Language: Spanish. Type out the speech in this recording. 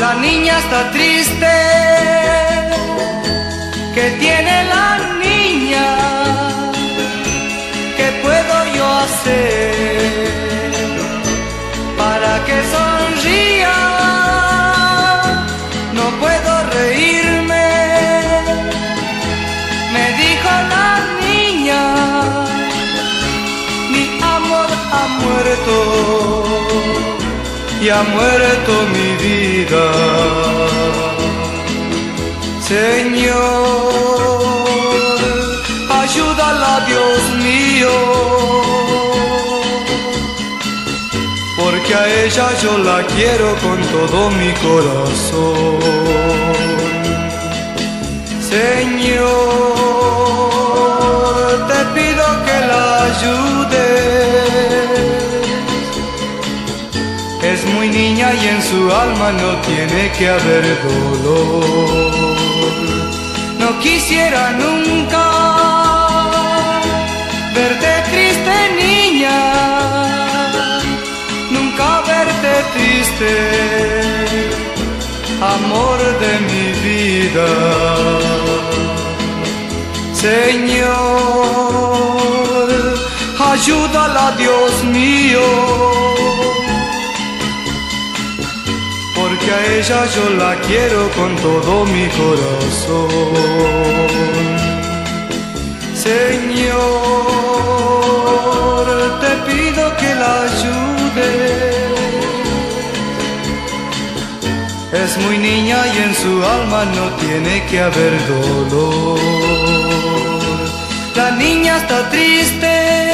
La niña está triste. ¿Qué tiene la niña? ¿Qué puedo yo hacer para que sonría? No puedo reírme, me dijo la niña. Mi amor ha muerto y ha muerto mi vida. Señor, ayúdala, Dios mío, porque a ella yo la quiero con todo mi corazón. Señor, te pido que la ayudes. Es muy niña y en su alma no tiene que haber dolor. No quisiera nunca verte triste, niña, nunca verte triste, amor de mi vida. Señor, ayúdala, Dios mío, porque a ella yo la quiero con todo mi corazón. Señor, te pido que la ayudes. Es muy niña y en su alma no tiene que haber dolor. La niña está triste.